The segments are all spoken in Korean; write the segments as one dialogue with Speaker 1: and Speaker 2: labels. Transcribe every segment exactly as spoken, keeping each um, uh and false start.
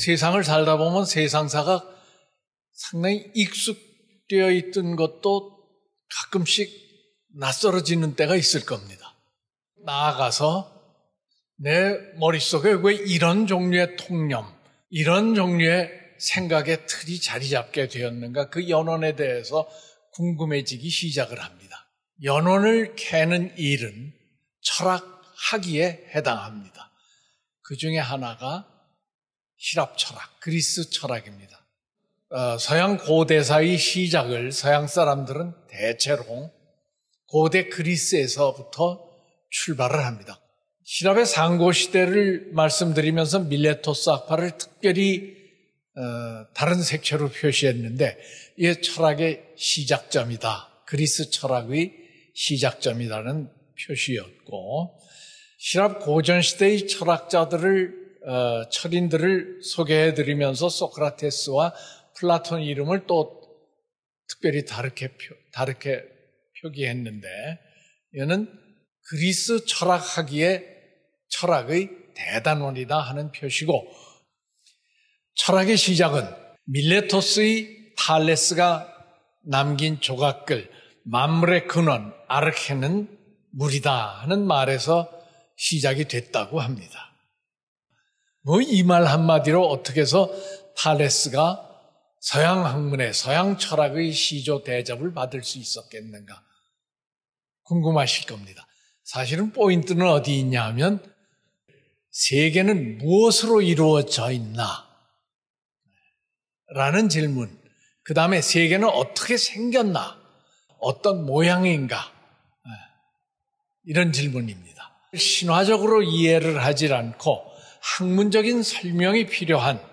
Speaker 1: 세상을 살다 보면 세상사가 상당히 익숙되어 있던 것도 가끔씩 낯설어지는 때가 있을 겁니다. 나아가서 내 머릿속에 왜 이런 종류의 통념, 이런 종류의 생각의 틀이 자리 잡게 되었는가, 그 연원에 대해서 궁금해지기 시작을 합니다. 연원을 캐는 일은 철학학위에 해당합니다. 그 중에 하나가希腊 철학, 그리스 철학입니다. 어, 서양 고대사의 시작을 서양 사람들은 대체로 고대 그리스에서부터 출발을 합니다.希臘의 상고시대를 말씀드리면서 밀레토스 학파를 특별히 어, 다른 색채로 표시했는데 이게 철학의 시작점이다. 그리스 철학의 시작점이라는 표시였고,希臘고전시대의 철학자들을 어, 철인들을 소개해드리면서 소크라테스와 플라톤 이름을 또 특별히 다르게, 표, 다르게 표기했는데, 이는 그리스 철학학위의 철학의 대단원이다 하는 표시고, 철학의 시작은 밀레토스의 탈레스가 남긴 조각글 만물의 근원 아르케는 물이다 하는 말에서 시작이 됐다고 합니다. 뭐 이 말 한마디로 어떻게 해서 탈레스가 서양 학문의 서양 철학의 시조 대접을 받을 수 있었겠는가 궁금하실 겁니다. 사실은 포인트는 어디 있냐 하면 세계는 무엇으로 이루어져 있나 라는 질문, 그 다음에 세계는 어떻게 생겼나, 어떤 모양인가, 이런 질문입니다. 신화적으로 이해를 하지 않고 학문적인 설명이 필요한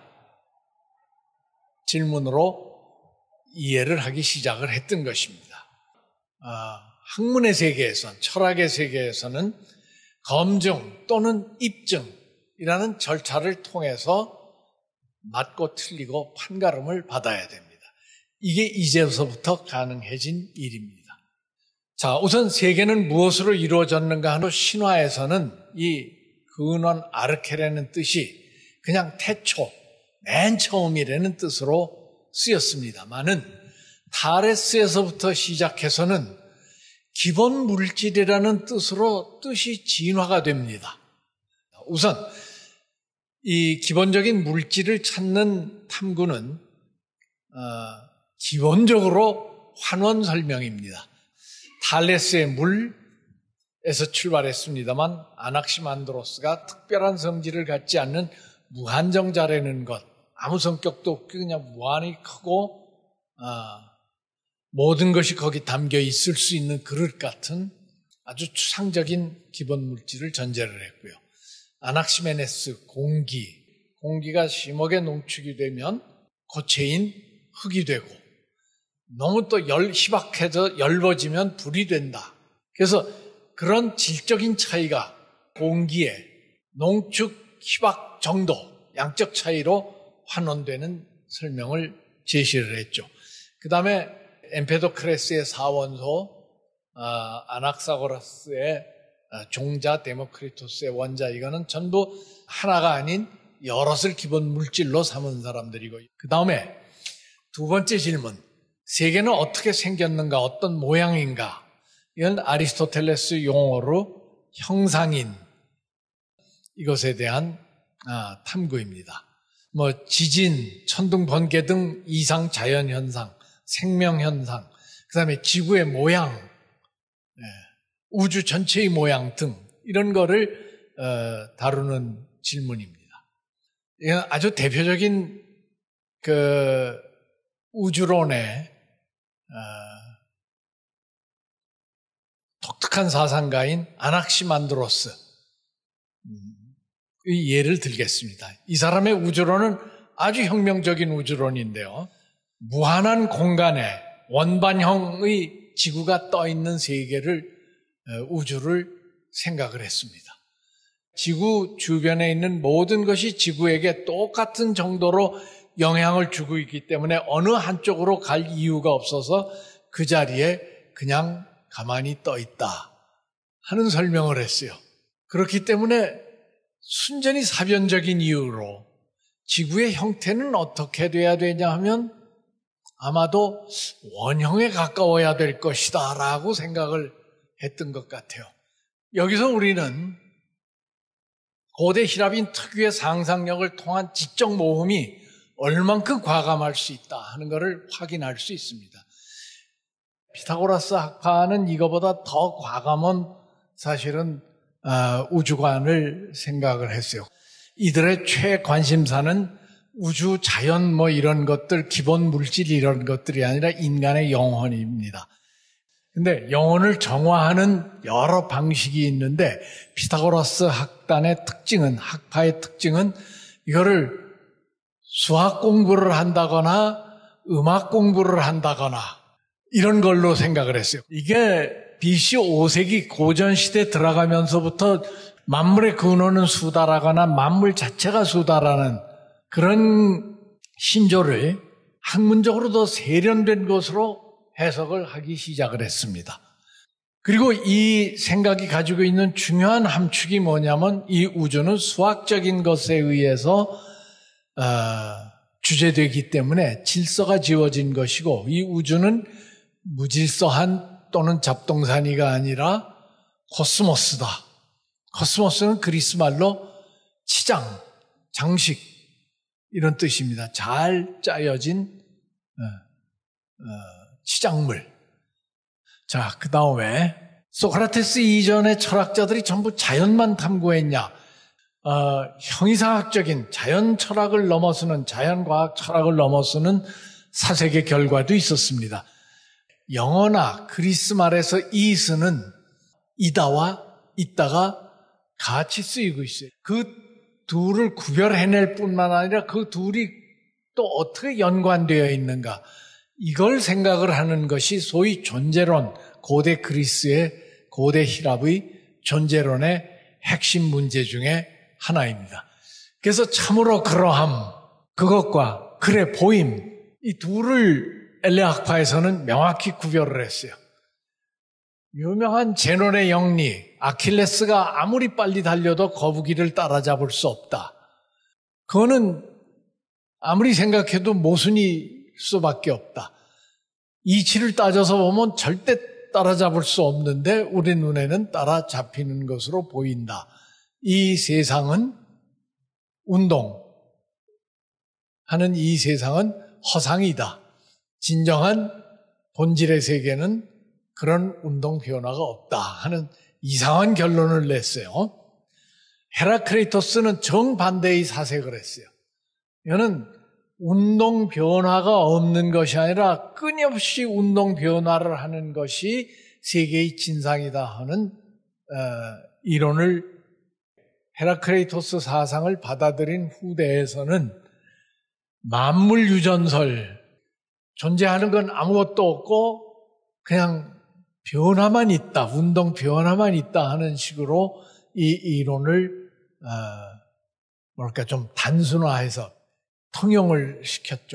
Speaker 1: 질문으로 이해를 하기 시작을 했던 것입니다. 아, 학문의 세계에선, 철학의 세계에서는 검증 또는 입증이라는 절차를 통해서 맞고 틀리고 판가름을 받아야 됩니다. 이게 이제서부터 가능해진 일입니다. 자, 우선 세계는 무엇으로 이루어졌는가 하는 신화에서는 이 근원 아르케라는 뜻이 그냥 태초, 맨 처음이라는 뜻으로 쓰였습니다만은 타레스에서부터 시작해서는 기본 물질이라는 뜻으로 뜻이 진화가 됩니다. 우선 이 기본적인 물질을 찾는 탐구는 어, 기본적으로 환원 설명입니다. 탈레스의 물에서 출발했습니다만 아낙시만드로스가 특별한 성질을 갖지 않는 무한정자라는 것, 아무 성격도 없고 그냥 무한히 크고 어, 모든 것이 거기 담겨 있을 수 있는 그릇 같은 아주 추상적인 기본 물질을 전제를 했고요. 아낙시메네스, 공기, 공기가 심하게 농축이 되면 고체인 흙이 되고 너무 또 열, 희박해져 엷어지면 불이 된다. 그래서 그런 질적인 차이가 공기의 농축, 희박 정도, 양적 차이로 환원되는 설명을 제시를 했죠. 그 다음에 엠페도크레스의 사원소, 아, 아낙사고라스의 종자, 데모크리토스의 원자, 이거는 전부 하나가 아닌 여럿을 기본 물질로 삼은 사람들이고, 그 다음에 두 번째 질문, 세계는 어떻게 생겼는가, 어떤 모양인가, 이건 아리스토텔레스 용어로 형상인, 이것에 대한 아, 탐구입니다. 뭐 지진, 천둥, 번개 등 이상 자연 현상, 생명 현상, 그 다음에 지구의 모양, 네, 우주 전체의 모양 등 이런 거를 어, 다루는 질문입니다. 이건 아주 대표적인 그 우주론의 어, 독특한 사상가인 아낙시만드로스의 예를 들겠습니다. 이 사람의 우주론은 아주 혁명적인 우주론인데요. 무한한 공간에 원반형의 지구가 떠 있는 세계를, 우주를 생각을 했습니다. 지구 주변에 있는 모든 것이 지구에게 똑같은 정도로 영향을 주고 있기 때문에 어느 한쪽으로 갈 이유가 없어서 그 자리에 그냥 가만히 떠 있다 하는 설명을 했어요. 그렇기 때문에 순전히 사변적인 이유로 지구의 형태는 어떻게 돼야 되냐 하면 아마도 원형에 가까워야 될 것이다 라고 생각을 했던 것 같아요. 여기서 우리는 고대 히라빈 특유의 상상력을 통한 지적 모험이 얼만큼 과감할 수 있다 하는 것을 확인할 수 있습니다. 피타고라스 학파는 이거보다 더 과감한 사실은 우주관을 생각을 했어요. 이들의 최관심사는 우주, 자연 뭐 이런 것들, 기본 물질 이런 것들이 아니라 인간의 영혼입니다. 근데 영혼을 정화하는 여러 방식이 있는데 피타고라스 학단의 특징은, 학파의 특징은 이거를 수학 공부를 한다거나 음악 공부를 한다거나 이런 걸로 생각을 했어요. 이게 비씨 오 세기 고전시대 들어가면서부터 만물의 근원은 수다라거나 만물 자체가 수다라는 그런 신조를 학문적으로 더 세련된 것으로 해석을 하기 시작을 했습니다. 그리고 이 생각이 가지고 있는 중요한 함축이 뭐냐면 이 우주는 수학적인 것에 의해서 어, 주재되기 때문에 질서가 지어진 것이고 이 우주는 무질서한 또는 잡동사니가 아니라 코스모스다. 코스모스는 그리스 말로 치장, 장식 이런 뜻입니다. 잘 짜여진 어, 어, 치장물. 자, 그 다음에 소크라테스 이전의 철학자들이 전부 자연만 탐구했냐? 어, 형이상학적인 자연 철학을 넘어서는 자연과학 철학을 넘어서는 사색의 결과도 있었습니다. 영어나 그리스 말에서 이스는 이다와 있다가 같이 쓰이고 있어요. 그 둘을 구별해낼 뿐만 아니라 그 둘이 또 어떻게 연관되어 있는가 이걸 생각을 하는 것이 소위 존재론, 고대 그리스의 고대 히랍의 존재론의 핵심 문제 중에 하나입니다. 그래서 참으로 그러함, 그것과 그래 보임 이 둘을 엘레학파에서는 명확히 구별을 했어요. 유명한 제논의 영리, 아킬레스가 아무리 빨리 달려도 거북이를 따라잡을 수 없다. 그거는 아무리 생각해도 모순일 수밖에 없다. 이치를 따져서 보면 절대 따라잡을 수 없는데 우리 눈에는 따라잡히는 것으로 보인다. 이 세상은 운동하는 이 세상은 허상이다. 진정한 본질의 세계는 그런 운동 변화가 없다 하는 이상한 결론을 냈어요. 헤라크레이토스는 정반대의 사색을 했어요. 이거는 운동 변화가 없는 것이 아니라 끊임없이 운동 변화를 하는 것이 세계의 진상이다 하는 어, 이론을 헤라크레이토스 사상을 받아들인 후대에서는 만물 유전설 존재하는 건 아무것도 없고 그냥 변화만 있다, 운동 변화만 있다 하는 식으로 이 이론을 어, 뭐랄까 좀 단순화해서 통용을 시켰죠.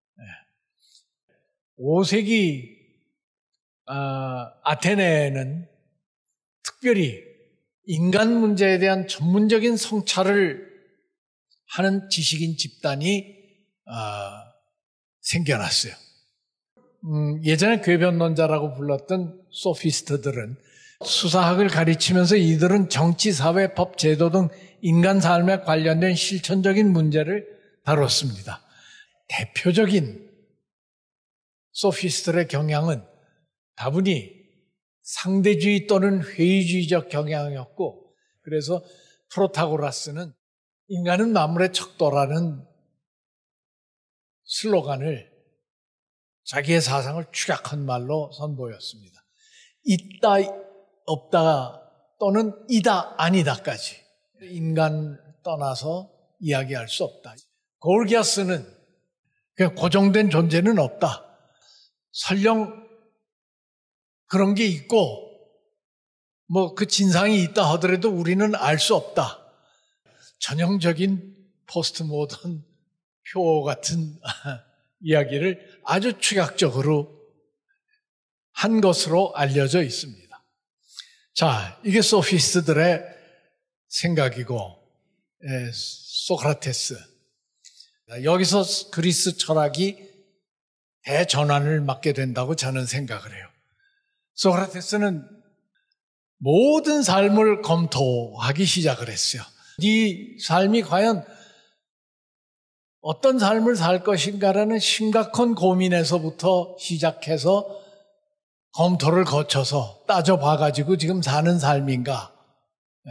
Speaker 1: 오 세기 어, 아테네는 특별히 인간 문제에 대한 전문적인 성찰을 하는 지식인 집단이 어, 생겨났어요. 음, 예전에 궤변론자라고 불렀던 소피스트들은 수사학을 가르치면서 이들은 정치, 사회, 법, 제도 등 인간 삶에 관련된 실천적인 문제를 다뤘습니다. 대표적인 소피스트의 경향은 다분히 상대주의 또는 회의주의적 경향이었고 그래서 프로타고라스는 인간은 만물의 척도라는 슬로건을 자기의 사상을 축약한 말로 선보였습니다. 있다, 없다 또는 이다, 아니다까지 인간 떠나서 이야기할 수 없다. 골기아스는 그냥 고정된 존재는 없다. 설령 그런 게 있고 뭐 그 진상이 있다 하더라도 우리는 알 수 없다. 전형적인 포스트 모던 표 같은 이야기를 아주 축약적으로 한 것으로 알려져 있습니다. 자, 이게 소피스트들의 생각이고 에, 소크라테스. 여기서 그리스 철학이 대전환을 맞게 된다고 저는 생각을 해요. 소크라테스는 모든 삶을 검토하기 시작을 했어요. 네 삶이 과연 어떤 삶을 살 것인가라는 심각한 고민에서부터 시작해서 검토를 거쳐서 따져봐가지고 지금 사는 삶인가. 네.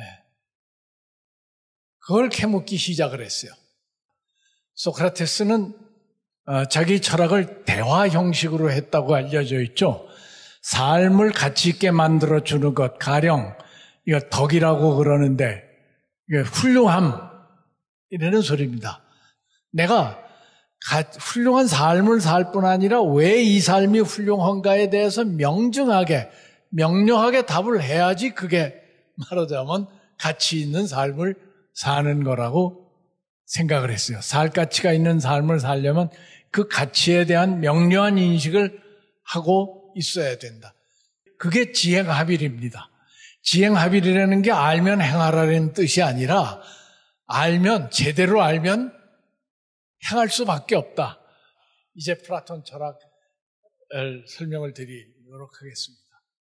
Speaker 1: 그걸 캐묻기 시작을 했어요. 소크라테스는 자기 철학을 대화 형식으로 했다고 알려져 있죠. 삶을 가치 있게 만들어주는 것, 가령 이거 덕이라고 그러는데 이게 훌륭함 이라는 소리입니다. 내가 훌륭한 삶을 살 뿐 아니라 왜 이 삶이 훌륭한가에 대해서 명증하게, 명료하게 답을 해야지 그게 말하자면 가치 있는 삶을 사는 거라고 생각을 했어요. 살 가치가 있는 삶을 살려면 그 가치에 대한 명료한 인식을 하고 있어야 된다. 그게 지행합일입니다. 지행합일이라는 게 알면 행하라는 뜻이 아니라 알면, 제대로 알면 행할 수밖에 없다. 이제 플라톤 철학을 설명을 드리도록 하겠습니다.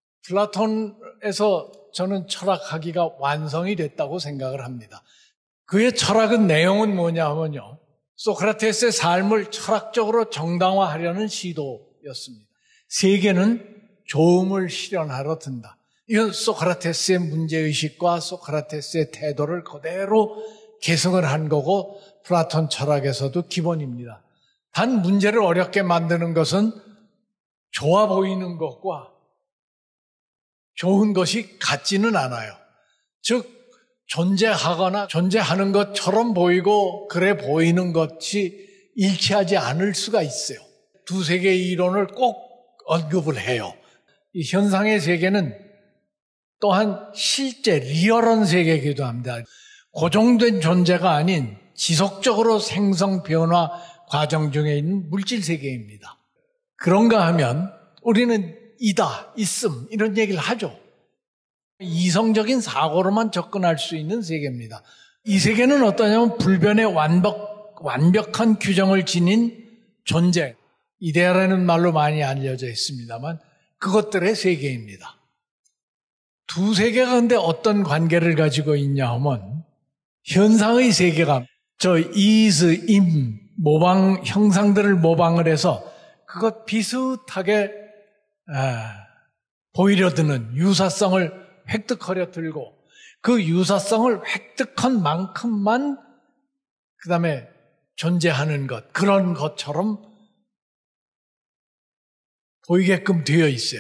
Speaker 1: 플라톤에서 저는 철학하기가 완성이 됐다고 생각을 합니다. 그의 철학은 내용은 뭐냐 하면요. 소크라테스의 삶을 철학적으로 정당화하려는 시도였습니다. 세계는 조음을 실현하러 든다. 이건 소크라테스의 문제의식과 소크라테스의 태도를 그대로 개성을 한 거고 플라톤 철학에서도 기본입니다. 단 문제를 어렵게 만드는 것은 좋아 보이는 것과 좋은 것이 같지는 않아요. 즉 존재하거나 존재하는 것처럼 보이고 그래 보이는 것이 일치하지 않을 수가 있어요. 두세 개의 이론을 꼭 언급을 해요. 이 현상의 세계는 또한 실제 리얼한 세계이기도 합니다. 고정된 존재가 아닌 지속적으로 생성 변화 과정 중에 있는 물질 세계입니다. 그런가 하면 우리는 이다, 있음 이런 얘기를 하죠. 이성적인 사고로만 접근할 수 있는 세계입니다. 이 세계는 어떠냐면 불변의 완벽, 완벽한 규정을 지닌 존재, 이데아라는 말로 많이 알려져 있습니다만 그것들의 세계입니다. 두 세계가 근데 어떤 관계를 가지고 있냐 하면 현상의 세계가 저 is, im, 모방, 형상들을 모방을 해서 그것 비슷하게 아, 보이려 드는 유사성을 획득하려 들고 그 유사성을 획득한 만큼만 그 다음에 존재하는 것, 그런 것처럼 보이게끔 되어 있어요.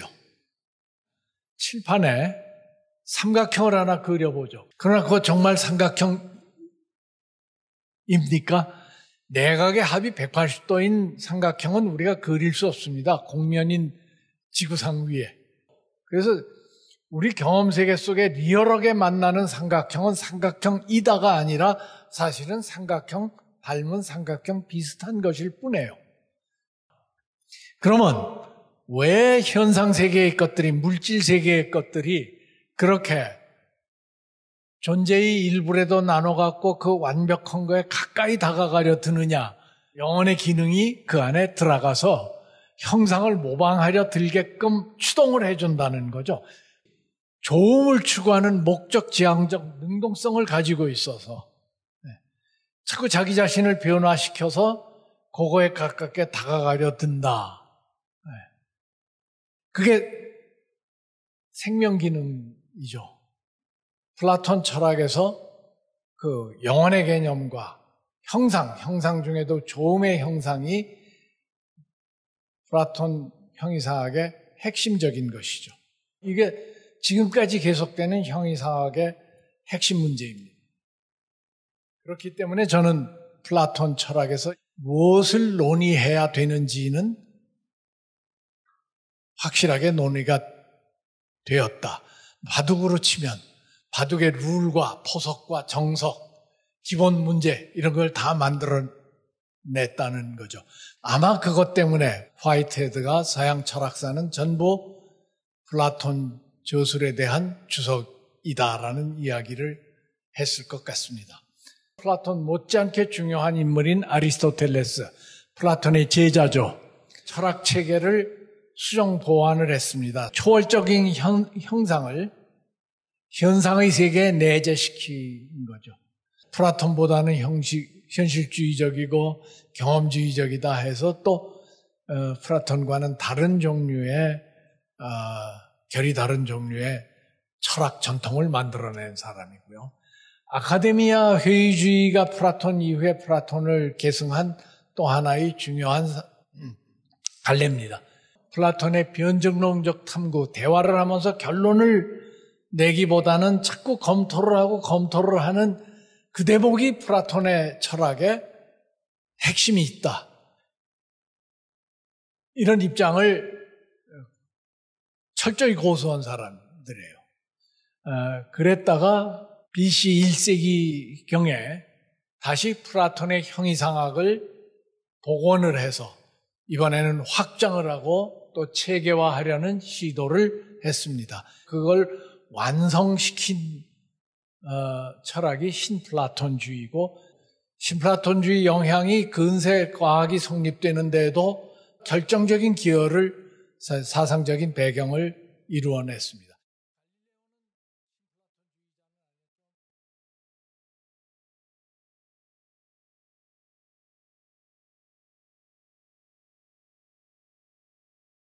Speaker 1: 칠판에 삼각형을 하나 그려보죠. 그러나 그거 정말 삼각형입니까? 내각의 합이 백팔십 도인 삼각형은 우리가 그릴 수 없습니다. 공면인 지구상 위에. 그래서 우리 경험 세계 속에 리얼하게 만나는 삼각형은 삼각형이다가 아니라 사실은 삼각형, 닮은 삼각형 비슷한 것일 뿐이에요. 그러면 왜 현상 세계의 것들이, 물질 세계의 것들이 그렇게 존재의 일부라도 나눠갖고 그 완벽한 거에 가까이 다가가려 드느냐? 영혼의 기능이 그 안에 들어가서 형상을 모방하려 들게끔 추동을 해준다는 거죠. 조음을 추구하는 목적 지향적 능동성을 가지고 있어서 자꾸 자기 자신을 변화시켜서 그거에 가깝게 다가가려 든다. 그게 생명 기능이죠. 플라톤 철학에서 그 영혼의 개념과 형상, 형상 중에도 조음의 형상이 플라톤 형이상학의 핵심적인 것이죠. 이게 지금까지 계속되는 형이상학의 핵심 문제입니다. 그렇기 때문에 저는 플라톤 철학에서 무엇을 논의해야 되는지는 확실하게 논의가 되었다. 바둑으로 치면 바둑의 룰과 포석과 정석, 기본 문제 이런 걸 다 만들어냈다는 거죠. 아마 그것 때문에 화이트헤드가 서양 철학사는 전부 플라톤 저술에 대한 주석이다라는 이야기를 했을 것 같습니다. 플라톤 못지않게 중요한 인물인 아리스토텔레스, 플라톤의 제자죠. 철학 체계를 수정 보완을 했습니다. 초월적인 현, 형상을 현상의 세계에 내재시킨 거죠. 플라톤보다는 형식, 현실주의적이고 경험주의적이다 해서 또 어, 플라톤과는 다른 종류의 어, 결이 다른 종류의 철학 전통을 만들어낸 사람이고요. 아카데미아 회의주의가 플라톤 이후에 플라톤을 계승한 또 하나의 중요한 갈래입니다. 플라톤의 변증론적 탐구, 대화를 하면서 결론을 내기보다는 자꾸 검토를 하고 검토를 하는 그 대목이 플라톤의 철학의 핵심이 있다. 이런 입장을 철저히 고수한 사람들이에요. 어, 그랬다가 비씨 일 세기경에 다시 플라톤의 형이상학을 복원을 해서 이번에는 확장을 하고 또 체계화하려는 시도를 했습니다. 그걸 완성시킨 어, 철학이 신플라톤주의고, 신플라톤주의 영향이 근세 과학이 성립되는 데에도 결정적인 기여를, 사상적인 배경을 이루어냈습니다.